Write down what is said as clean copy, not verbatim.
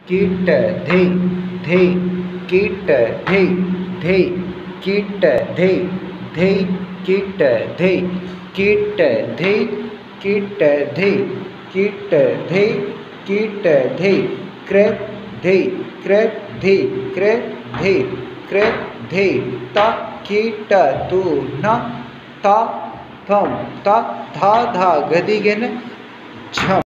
कीट धे धे कीट धे धे कीट धे धे कीट धे कीट धे कीट धे कीट धे कीट धे क्रैप धे क्रैप धे क्रैप धे क्रैप धे ता कीट तू न ता थम ता धा धा गदिगेन छम